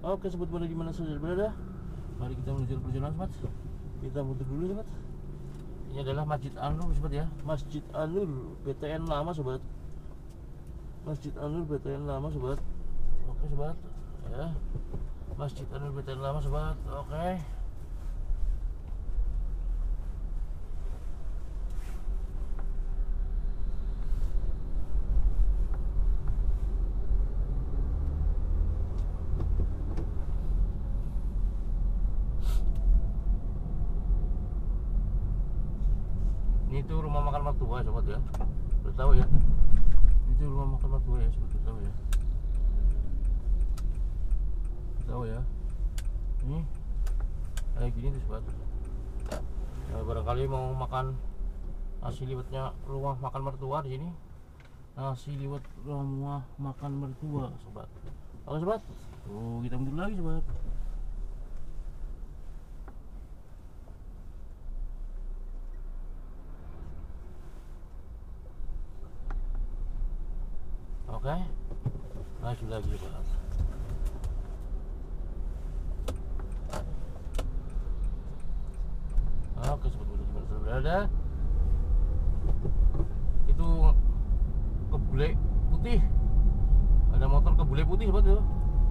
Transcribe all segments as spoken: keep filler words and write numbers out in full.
Oke sobat muda, di mana saja berada, mari kita menuju perjalanan sobat. Kita muter dulu sobat. Ini adalah Masjid An-Nur sobat ya. Masjid An-Nur B T N lama sobat. Masjid An-Nur B T N lama sobat. Oke sobat ya. Masjid An-Nur B T N lama sobat. Oke. Itu rumah makan mertua sobat ya, udah tahu ya. Itu rumah makan mertua ya sobat, udah tahu ya. Udah tahu ya. Ini kayak gini tuh sobat. Nah, barangkali mau makan nasi liwetnya rumah makan mertua di sini. Nasi liwet rumah makan mertua sobat. Oke sobat. Tuh kita mundur lagi sobat. Oke, maju lagi sobat. Oke sobat muda, dimana saja berada, itu kebule putih, ada motor kebule putih sobat tuh.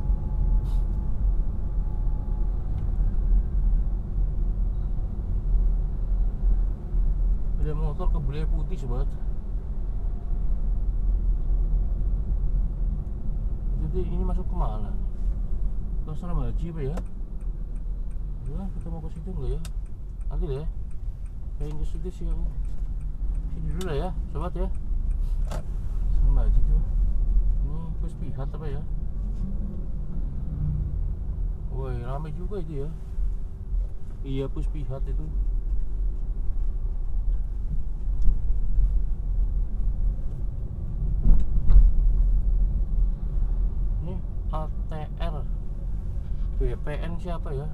Ada motor kebule putih sobat. Jadi ini masuk ke mana? Ke Asrama Haji apa ya? Ya, kita mau ke situ enggak ya? Nanti deh. Pengen ke situ sih aku. Sini dulu lah ya, sobat ya. Asrama Haji tuh. Ini Puspihat apa ya? Woi, ramai juga itu ya. Iya, Puspihat itu. A T R B P N siapa ya?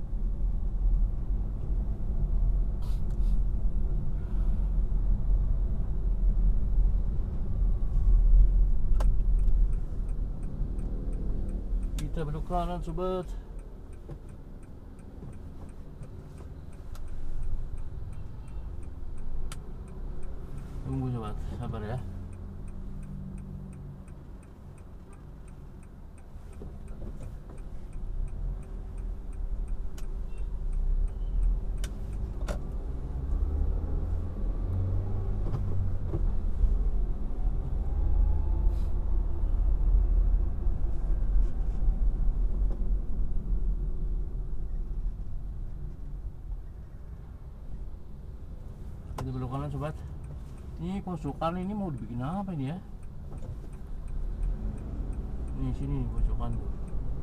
Kita belok kanan sobat. Tunggu sobat, sabar ya. Kita belok kanan sobat. Ini pojokan ini mau dibikin apa ini ya? Ini sini nih pojokan tuh.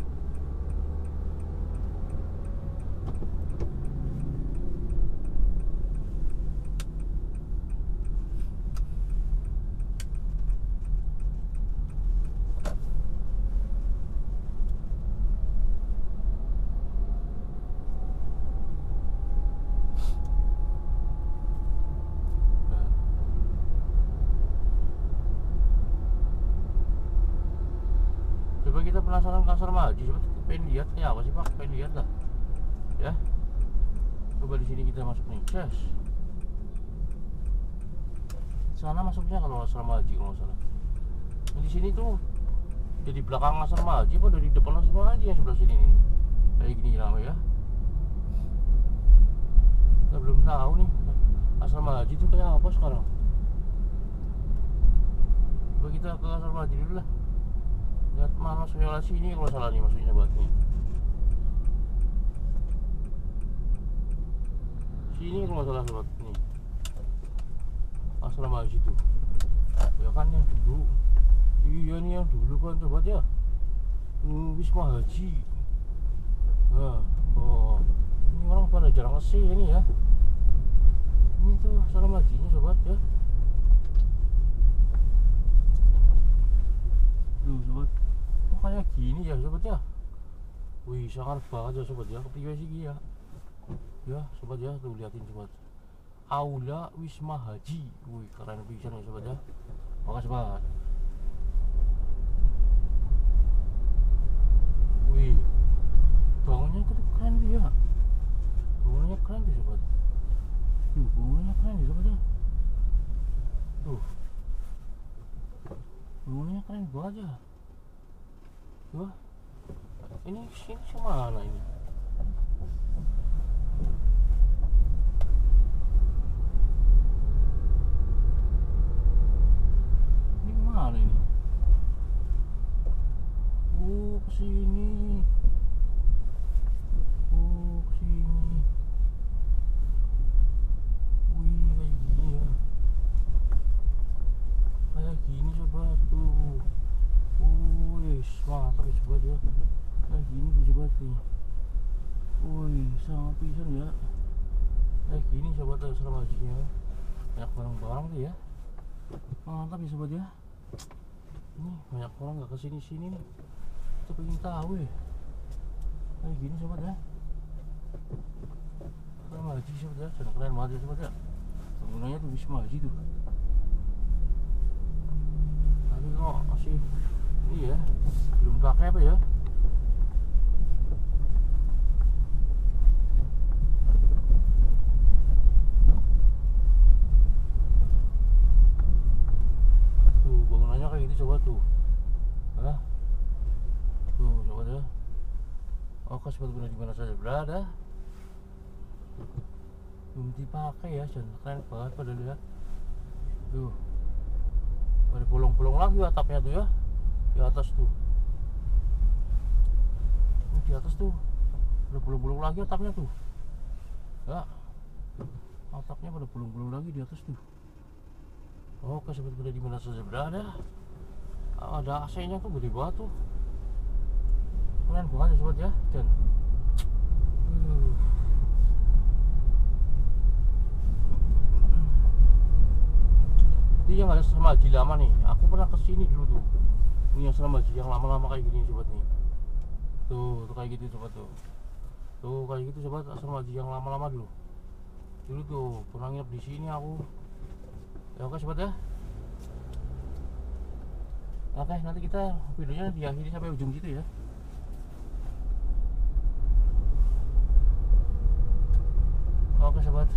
Coba kita penasaran ke Asrama Haji sobat, pengen lihat kayak apa sih Pak? Pengen lihat lah ya. Coba di sini kita masuk nih, ces. Sana masuknya kalau Asrama Haji kalau nggak salah. Nah, di sini tuh jadi belakang Asrama Haji apa dari depan Asrama Haji yang sebelah sini nih. Kayak gini ramai ya. Kita belum tahu nih Asrama Haji itu kayak apa sekarang. Coba kita ke Asrama Haji dulu lah. Lihat mana sebelah sini kalau salah nih maksudnya buat nih. Sini kalau salah sobat nih. Asrama Haji tuh. Ya kan yang dulu. Iya nih yang dulu kan sobat ya. Uh, Wisma Haji. Nah, oh. Ini orang pada jarang kesini ya. Ini tuh Asrama Hajinya sobat ya. Tuh sobat. Oh, kayak gini ya sobat ya. Wih, sangat banget ya sobat ya. Kepiye sih ya. Ya sobat ya, tuh liatin sobat. Aula Wisma Haji. Wih, keren pisan ya sobat ya. Makasih sobat. Wih, keren tuh sobat. Tuh bangunannya keren ya sobat ya. Tuh bangunannya keren banget ya. Tuh ini sini semana ini? Ini mana ini? Oh kesini. Oh kesini. Wih kayak gini ya. Kayak gini sobat tuh. Wih mantap ya sobat ya. Kayak gini tuh sobat nih. Wih sangat pisan ya. Kayak gini sobat asrama hajinya. Banyak barang-barang tuh ya. Mantap ya sobat ya. Ini banyak orang nggak kesini-sini nih. Kita pengen tahu ya. Kayak gini sobat ya. Asrama haji sobat ya. Sangat keren banget ya sobat ya. Bangunannya tuh Wisma Haji tuh. Tapi kok masih ini ya, belum pakai apa ya. Tuh bangunannya kayak gitu coba tuh. Hah? Tuh coba ya. Oke sobat guna dimana saja berada. Belum dipakai ya, jangan keren banget padahal ya. Tuh ada bolong-bolong lagi atapnya tuh ya. Di atas tuh. Ini di atas tuh ada bolong-bolong lagi atapnya tuh. Ya. Atapnya pada bolong-bolong lagi di atas tuh. Oke sobat berada di mana saja berada. Ada A C-nya tuh gede banget tuh. Keren banget ya sobat ya. Dan uh. Ini yang ada asrama haji lama nih. Aku pernah kesini dulu tuh. Ini asrama haji yang lama-lama kayak gini sobat nih. Tuh, tuh kayak gitu sobat tuh. Tuh kayak gitu sobat asrama haji yang lama-lama dulu. Dulu tuh pernah nginep di sini aku. Ya oke sobat ya. Oke nanti kita videonya diakhiri sampai ujung situ ya. Oke sobat.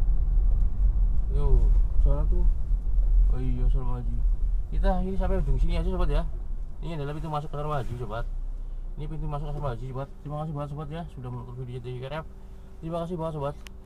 Yuk, sana tuh. Oh iya asrama haji. Kita akhiri sampai ujung sini aja sobat ya. Ini adalah pintu masuk asrama haji sobat. Ini pintu masuk asrama haji sobat. Terima kasih banget sobat ya sudah menonton video dari K R F. Terima kasih banget sobat.